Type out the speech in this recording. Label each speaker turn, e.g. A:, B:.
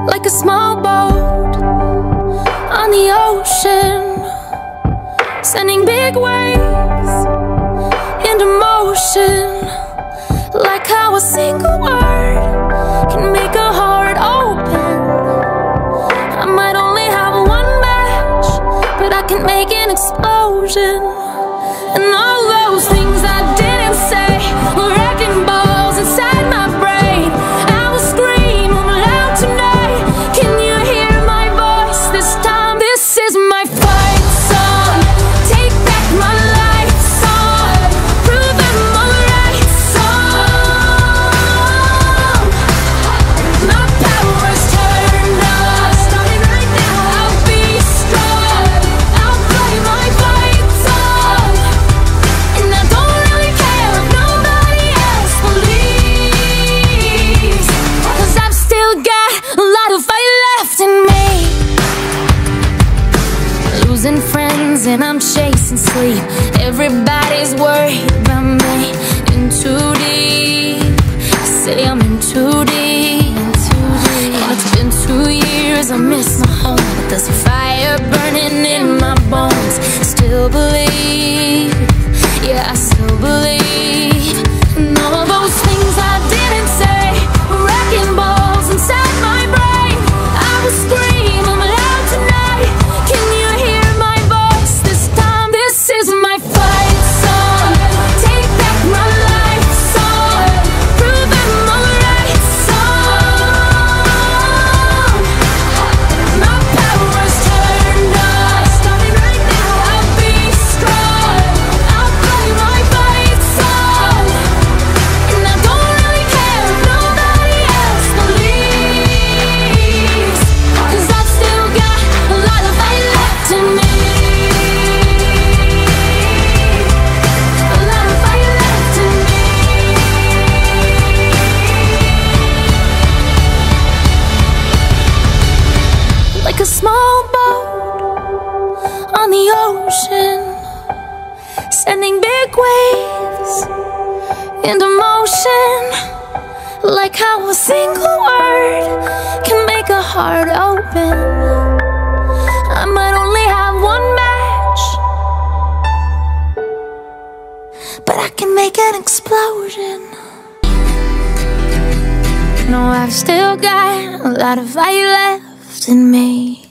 A: like a small boat on the ocean, sending big waves into motion, like how a single word can make a heart open. I might only have one match, but I can make an explosion. And all those things I didn't say were wrecking balls inside my brain. I will scream loud tonight. Can you hear my voice this time? This is my fight song. Take back my life song. Prove I'm alright song. My power's turned on. Starting right now. I'll be strong. I'll play my fight song. And I don't really care if nobody else believes, 'cause I've still got a lot of fight left in me. Losing friends and I'm chasing sleep. Everybody's worried about me. In too deep. Say I'm in too deep. And it's been 2 years, I miss my home, but there's a fire burning in my bones. Still believe, yeah, I still believe. And all those things I didn't say were wrecking balls inside my brain. I will scream loud tonight. Can you hear my voice this time? This is my fight song. Take back my life song. Prove I'm alright song. My power's turned on. Starting right now. I'll be strong. I'll play my fight song. And I don't really care if nobody else believes, 'cause I've still got a lot of fight left in me. A lot of fight left in me. Like a small boat on the ocean, sending big waves into motion, like how a single word can make a heart open. I might only have one match, but I can make an explosion. No, I've still got a lot of fight left in me.